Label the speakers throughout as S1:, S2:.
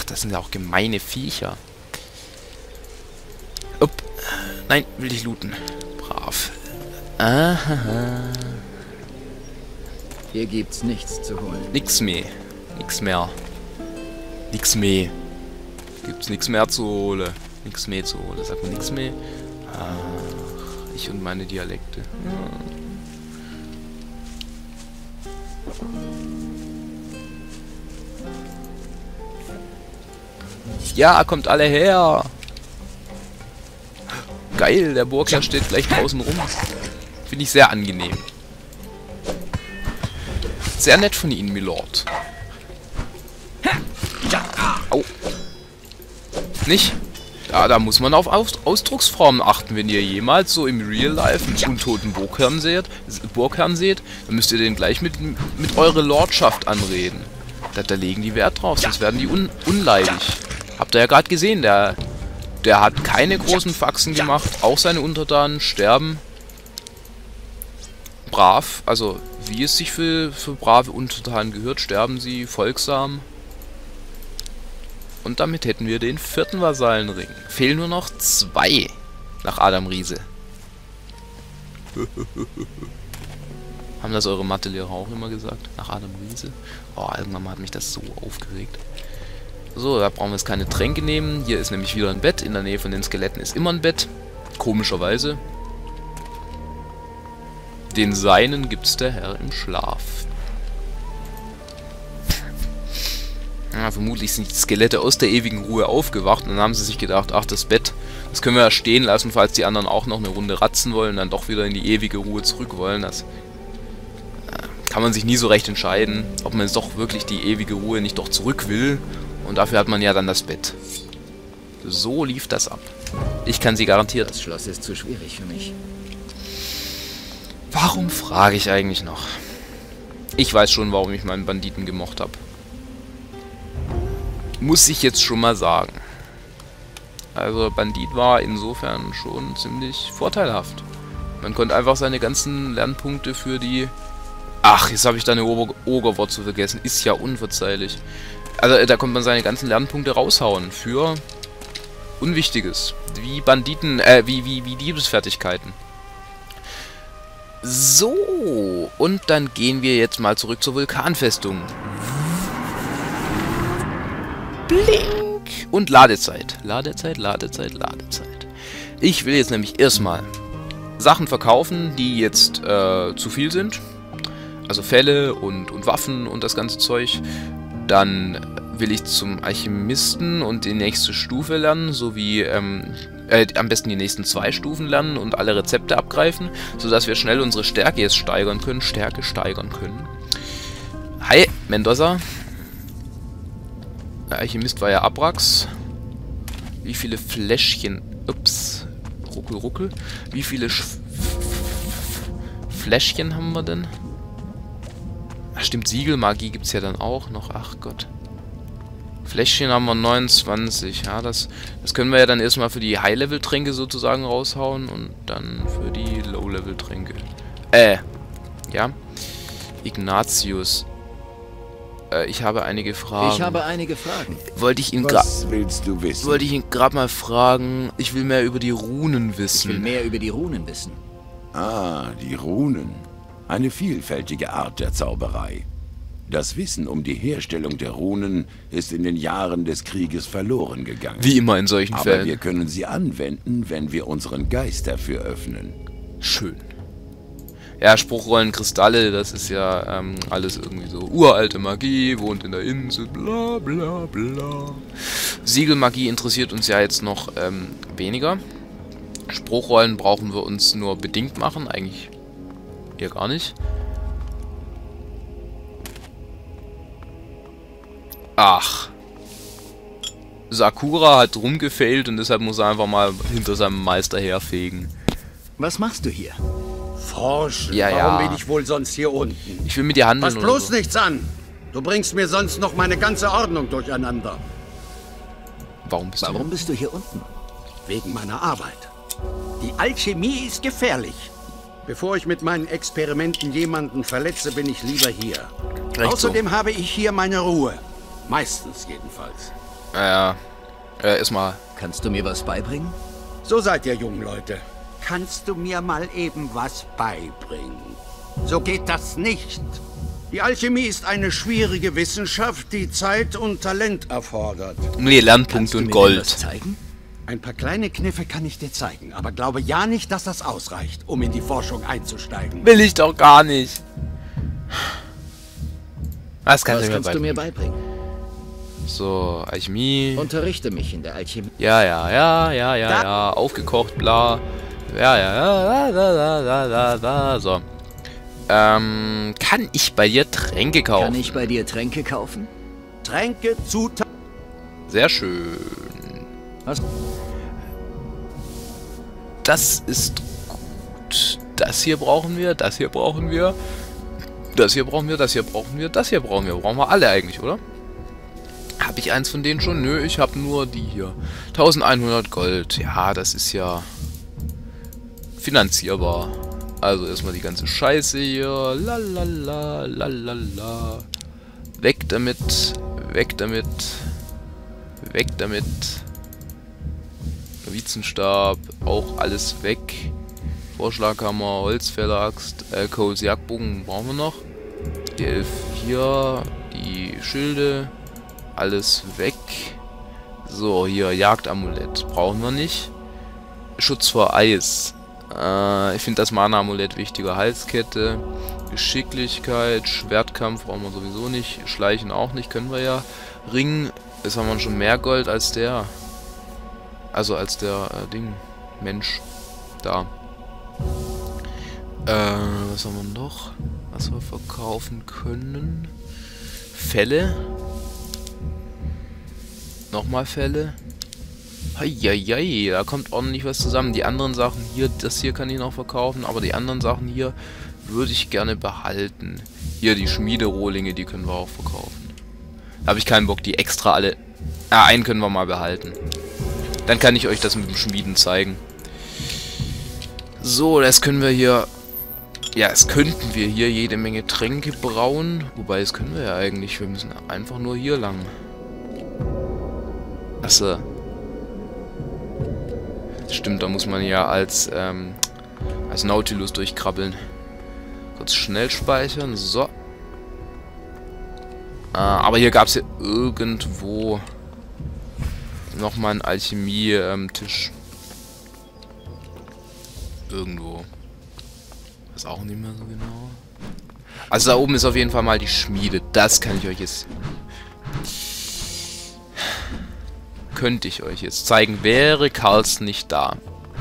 S1: das sind ja auch gemeine Viecher. Upp. Nein, will ich looten. Brav. Aha.
S2: Hier gibt's nichts zu holen.
S1: Nix mehr. Nix mehr. Nix mehr. Gibt's nichts mehr zu holen. Nix mehr zu holen. Sagt man nix mehr? Ach, ich und meine Dialekte. Ja, kommt alle her! Geil, der Burgherr steht gleich draußen rum. Finde ich sehr angenehm. Sehr nett von Ihnen, Milord. Au. Nicht? Ja, da muss man auf Ausdrucksformen achten. Wenn ihr jemals so im Real Life einen untoten Burgherrn seht, dann müsst ihr den gleich mit eurer Lordschaft anreden. Da legen die Wert drauf, sonst werden die unleidig. Habt ihr ja gerade gesehen, der hat keine großen Faxen gemacht. Auch seine Untertanen sterben brav, also wie es sich für brave Untertanen gehört, sterben sie folgsam. Und damit hätten wir den 4. Vasallenring. Fehlen nur noch 2 nach Adam Riese. Haben das eure Mathelehrer auch immer gesagt? Nach Adam Riese? Oh, irgendwann mal hat mich das so aufgeregt. So, da brauchen wir jetzt keine Tränke nehmen. Hier ist nämlich wieder ein Bett. In der Nähe von den Skeletten ist immer ein Bett. Komischerweise. Den Seinen gibt's der Herr im Schlaf. Ja, vermutlich sind die Skelette aus der ewigen Ruhe aufgewacht und dann haben sie sich gedacht, ach, das Bett, das können wir ja stehen lassen, falls die anderen auch noch eine Runde ratzen wollen und dann doch wieder in die ewige Ruhe zurück wollen. Das kann man sich nie so recht entscheiden, ob man jetzt doch wirklich die ewige Ruhe nicht doch zurück will. Und dafür hat man ja dann das Bett. So lief das ab. Ich kann sie garantiert...
S2: Das Schloss ist zu schwierig für mich.
S1: Warum frage ich eigentlich noch? Ich weiß schon, warum ich meinen Banditen gemocht habe. Muss ich jetzt schon mal sagen. Also Bandit war insofern schon ziemlich vorteilhaft. Man konnte einfach seine ganzen Lernpunkte für die... Ach, jetzt habe ich da eine Ogerwurzel vergessen. Ist ja unverzeihlich. Also da konnte man seine ganzen Lernpunkte raushauen für Unwichtiges. Wie Banditen, wie Diebesfertigkeiten. So, und dann gehen wir jetzt mal zurück zur Vulkanfestung. Blink! Und Ladezeit. Ladezeit, Ladezeit, Ladezeit. Ich will jetzt nämlich erstmal Sachen verkaufen, die jetzt zu viel sind. Also Felle und Waffen und das ganze Zeug. Dann will ich zum Alchemisten und die nächste Stufe lernen, sowie am besten die nächsten 2 Stufen lernen und alle Rezepte abgreifen, sodass wir schnell unsere Stärke jetzt steigern können. Hi, Mendoza. Der Alchemist war ja Abrax. Wie viele Fläschchen... Ups. Ruckel, ruckel. Wie viele Fläschchen haben wir denn? Ach, stimmt, Siegelmagie gibt es ja dann auch noch. Ach Gott. Fläschchen haben wir 29. Ja, das können wir ja dann erstmal für die High-Level-Tränke sozusagen raushauen und dann für die Low-Level-Tränke. Ja. Ignatius. Ich habe einige Fragen. Wollte ich ihn gerade mal fragen. Ich will mehr über die Runen wissen.
S3: Ah, die Runen. Eine vielfältige Art der Zauberei. Das Wissen um die Herstellung der Runen ist in den Jahren des Krieges verloren gegangen.
S1: Wie immer in solchen Fällen.
S3: Aber wir können sie anwenden, wenn wir unseren Geist dafür öffnen.
S1: Schön. Ja, Spruchrollen, Kristalle, das ist ja alles irgendwie so uralte Magie, wohnt in der Insel, bla bla bla. Siegelmagie interessiert uns ja jetzt noch weniger. Spruchrollen brauchen wir uns nur bedingt machen, eigentlich eher gar nicht. Ach. Sakura hat rumgefailt und deshalb muss er einfach mal hinter seinem Meister herfegen.
S2: Was machst du hier?
S4: Forschen.
S1: Ja,
S4: Warum
S1: ja.
S4: bin ich wohl sonst hier unten?
S1: Ich will mit dir handeln.
S4: Fass bloß nichts an. Du bringst mir sonst noch meine ganze Ordnung durcheinander.
S1: Warum bist
S2: du hier unten?
S4: Wegen meiner Arbeit. Die Alchemie ist gefährlich. Bevor ich mit meinen Experimenten jemanden verletze, bin ich lieber hier.
S1: Recht
S4: Außerdem habe ich hier meine Ruhe. Meistens jedenfalls.
S1: Erstmal.
S2: Kannst du mir was beibringen?
S4: So seid ihr jungen Leute. Kannst du mir mal eben was beibringen? So geht das nicht. Die Alchemie ist eine schwierige Wissenschaft, die Zeit und Talent erfordert.
S1: Nee, Lernpunkte und
S2: Was
S1: Gold.
S2: zeigen?
S4: Ein paar kleine Kniffe kann ich dir zeigen, aber glaube ja nicht, dass das ausreicht, um in die Forschung einzusteigen.
S1: Will ich doch gar nicht. Das
S2: Was kannst du mir beibringen?
S1: So, Alchemie.
S2: Unterrichte mich in der Alchemie.
S1: Ja. Aufgekocht, bla. Ja. So. Kann ich bei dir Tränke kaufen?
S2: Kann ich bei dir Tränke kaufen?
S4: Tränke, Zutaten.
S1: Sehr schön.
S2: Was?
S1: Das ist gut. Das hier brauchen wir, das hier brauchen wir. Das hier brauchen wir, das hier brauchen wir, das hier brauchen wir. Brauchen wir alle eigentlich, oder? Habe ich eins von denen schon? Nö, ich habe nur die hier. 1100 Gold. Ja, das ist ja finanzierbar. Also erstmal die ganze Scheiße hier. Lalalala. Weg damit. Weg damit. Weg damit. Novizenstab. Auch alles weg. Vorschlaghammer, Holzfäller-Axt, Coles Jagdbogen brauchen wir noch. Die 11 hier. Die Schilde. Alles weg. So, hier Jagdamulett. Brauchen wir nicht. Schutz vor Eis. Ich finde das Mana-Amulett wichtiger. Halskette. Geschicklichkeit. Schwertkampf brauchen wir sowieso nicht. Schleichen auch nicht. Können wir ja. Ring. Jetzt haben wir schon mehr Gold als der. Also als der Ding. Mensch. Da. Was haben wir noch? Was wir verkaufen können? Felle. Nochmal Fälle. Heieiei, da kommt ordentlich was zusammen. Die anderen Sachen hier, das hier kann ich noch verkaufen, aber die anderen Sachen hier würde ich gerne behalten. Hier die Schmiederohlinge, die können wir auch verkaufen. Da habe ich keinen Bock, die extra alle... einen können wir mal behalten. Dann kann ich euch das mit dem Schmieden zeigen. So, das können wir hier... Ja, es könnten wir hier jede Menge Tränke brauen. Wobei, das können wir ja eigentlich. Wir müssen einfach nur hier lang. Achso. Stimmt, da muss man ja als Nautilus durchkrabbeln. Kurz schnell speichern. So. Aber hier gab es ja irgendwo nochmal einen Alchemie-Tisch. Irgendwo. Weiß auch nicht mehr so genau. Also da oben ist auf jeden Fall mal die Schmiede. Das kann ich euch jetzt... Könnte ich euch jetzt zeigen, wäre Carlson nicht da.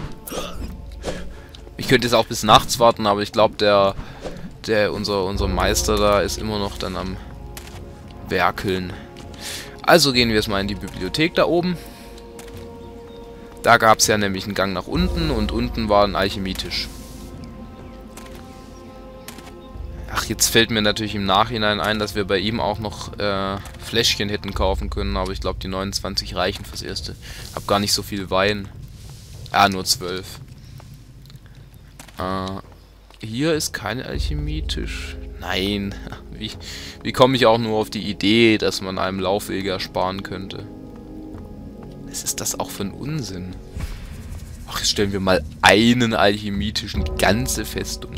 S1: Ich könnte jetzt auch bis nachts warten, aber ich glaube, unser Meister da ist immer noch dann am Werkeln. Also gehen wir jetzt mal in die Bibliothek da oben. Da gab es ja nämlich einen Gang nach unten und unten war ein Alchemietisch. Ach, jetzt fällt mir natürlich im Nachhinein ein, dass wir bei ihm auch noch Fläschchen hätten kaufen können, aber ich glaube, die 29 reichen fürs Erste. Hab gar nicht so viel Wein. Nur 12. Hier ist kein Alchemietisch. Nein. Wie komme ich auch nur auf die Idee, dass man einem Laufwege ersparen könnte? Was ist das auch für ein Unsinn? Ach, jetzt stellen wir mal einen Alchemietisch, eine ganze Festung.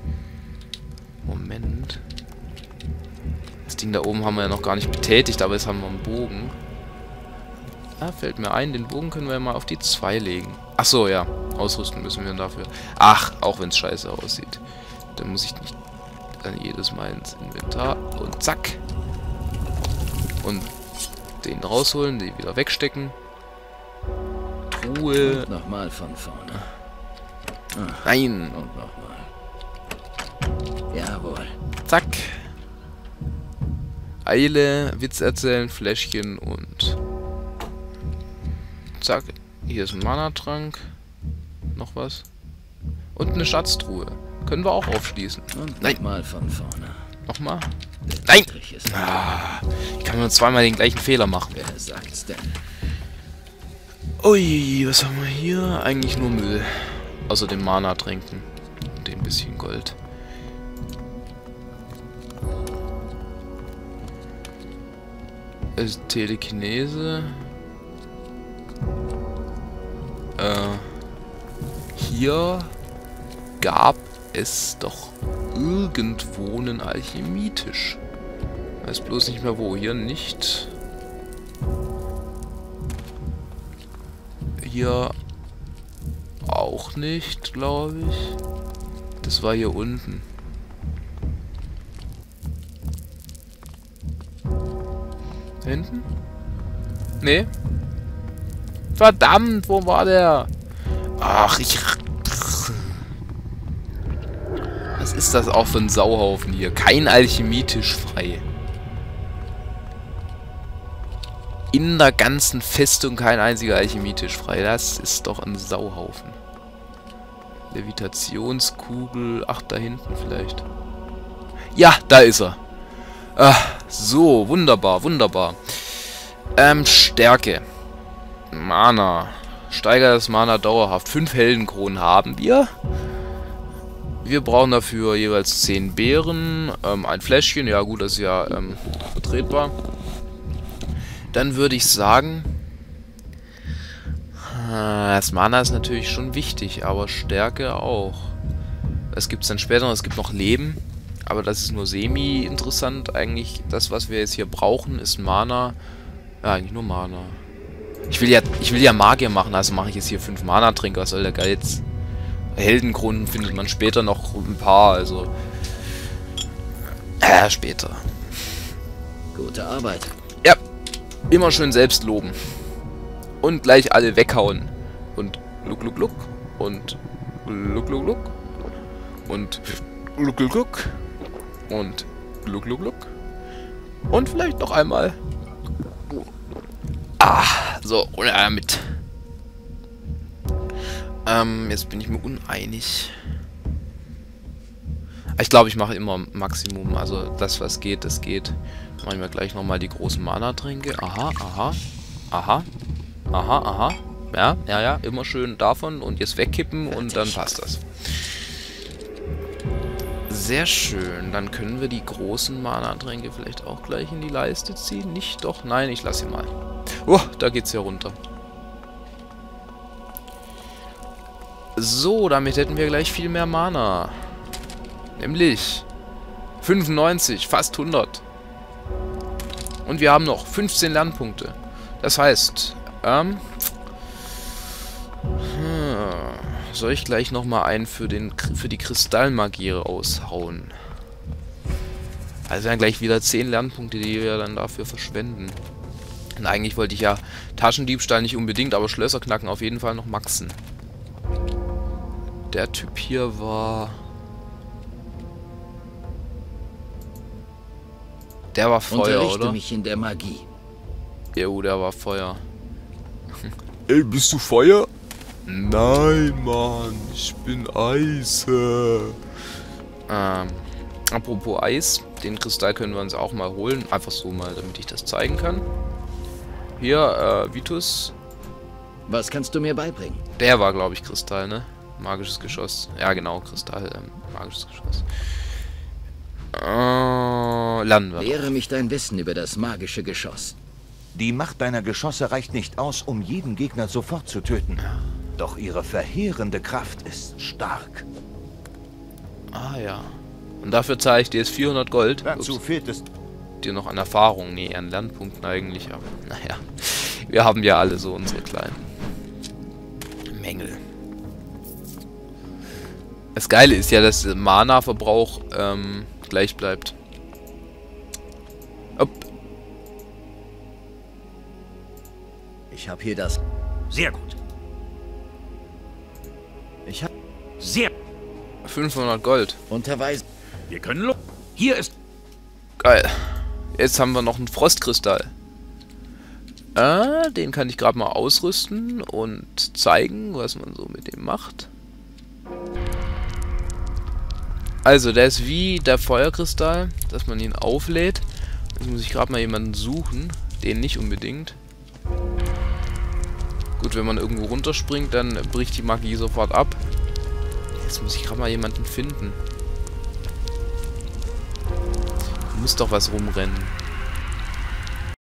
S1: Moment. Das Ding da oben haben wir ja noch gar nicht betätigt, aber jetzt haben wir einen Bogen. Fällt mir ein, den Bogen können wir ja mal auf die 2 legen. Ach so, ja. Ausrüsten müssen wir dafür. Ach, auch wenn es scheiße aussieht. Dann muss ich nicht dann jedes Mal ins Inventar. Und zack. Und den rausholen, den wieder wegstecken. Truhe.
S2: Und nochmal von vorne.
S1: Nein.
S2: Und nochmal. Jawohl.
S1: Zack. Eile, Witz erzählen, Fläschchen und... Zack. Hier ist ein Mana-Trank. Noch was. Und eine Schatztruhe. Können wir auch aufschließen.
S2: Und
S1: Nein.
S2: nochmal von vorne.
S1: Nochmal. Nein!
S2: Ist
S1: Ich kann nur zweimal den gleichen Fehler machen.
S2: Wer sagt's denn?
S1: Ui, was haben wir hier? Eigentlich nur Müll. Außer dem Mana-Tränken. Und dem bisschen Gold. Telekinese. Hier gab es doch irgendwo einen Alchemietisch. Weiß bloß nicht mehr wo. Hier nicht. Hier auch nicht, glaube ich. Das war hier unten. Da hinten? Nee. Verdammt, wo war der? Ach, was ist das auch für ein Sauhaufen hier? Kein Alchemietisch frei. In der ganzen Festung kein einziger Alchemietisch frei. Das ist doch ein Sauhaufen. Levitationskugel. Ach, da hinten vielleicht. Ja, da ist er. So, wunderbar, wunderbar. Stärke. Mana. Steigert das Mana dauerhaft. 5 Heldenkronen haben wir. Wir brauchen dafür jeweils 10 Beeren. Ein Fläschchen. Ja gut, das ist ja vertretbar. Dann würde ich sagen, das Mana ist natürlich schon wichtig, aber Stärke auch. Das gibt es dann später noch. Es gibt noch Leben, aber das ist nur semi-interessant. Eigentlich das, was wir jetzt hier brauchen, ist Mana. Ja, eigentlich nur Mana. Ich will ja Magier machen, also mache ich jetzt hier 5 Mana-Trinker. Was soll der Geiz? Heldenkronen findet man später noch ein paar, also später.
S2: Gute Arbeit.
S1: Ja, immer schön selbst loben. Und gleich alle weghauen. Und gluck, gluck, gluck. Und gluck, gluck, gluck. Und gluck, gluck, gluck. Und gluck, gluck, gluck. Und vielleicht noch einmal. So, ohne damit. Jetzt bin ich mir uneinig. Ich glaube, ich mache immer Maximum. Also das, was geht, das geht. Machen wir gleich nochmal die großen Mana-Tränke. Aha, aha. Aha. Aha, aha. Ja, ja, ja. Immer schön davon. Und jetzt wegkippen und dann passt das. Sehr schön. Dann können wir die großen Mana-Tränke vielleicht auch gleich in die Leiste ziehen. Nicht doch? Nein, ich lasse sie mal. Da geht's ja runter. So, damit hätten wir gleich viel mehr Mana. Nämlich 95, fast 100. Und wir haben noch 15 Lernpunkte. Das heißt, soll ich gleich nochmal einen für die Kristallmagie raushauen. Also dann gleich wieder 10 Lernpunkte, die wir dann dafür verschwenden. Und eigentlich wollte ich ja Taschendiebstahl nicht unbedingt, aber Schlösser knacken auf jeden Fall noch maxen. Der Typ hier war... Der war Feuer,
S2: Unterrichte
S1: oder?
S2: mich in der Magie.
S1: Jo, der war Feuer. Ey, bist du Feuer? Nein, Mann, ich bin Eis. Apropos Eis, den Kristall können wir uns auch mal holen. Einfach so mal, damit ich das zeigen kann. Hier, Vitus.
S2: Was kannst du mir beibringen?
S1: Der war, glaube ich, Kristall, ne? Magisches Geschoss. Ja, genau, Kristall, magisches Geschoss. Landen wir.
S2: Lehre mich dein Wissen über das magische Geschoss.
S5: Die Macht deiner Geschosse reicht nicht aus, um jeden Gegner sofort zu töten. Doch ihre verheerende Kraft ist stark.
S1: Ah, ja. Und dafür zahle ich dir jetzt 400 Gold.
S5: Dazu fehlt es
S1: dir noch an Erfahrung. Nee, an Lernpunkten eigentlich, aber naja. Wir haben ja alle so unsere kleinen Mängel. Das Geile ist ja, dass der Mana-Verbrauch gleich bleibt. Hopp.
S2: Ich habe hier das...
S5: sehr gut.
S2: Ich habe...
S5: Sehr.
S1: 500 Gold.
S2: Unterweisen.
S5: Wir können hier ist...
S1: Geil. Jetzt haben wir noch einen Frostkristall. Den kann ich gerade mal ausrüsten und zeigen, was man so mit dem macht. Also, der ist wie der Feuerkristall, dass man ihn auflädt. Jetzt muss ich gerade mal jemanden suchen. Den nicht unbedingt. Gut, wenn man irgendwo runterspringt, dann bricht die Magie sofort ab. Jetzt muss ich gerade mal jemanden finden. Muss doch was rumrennen.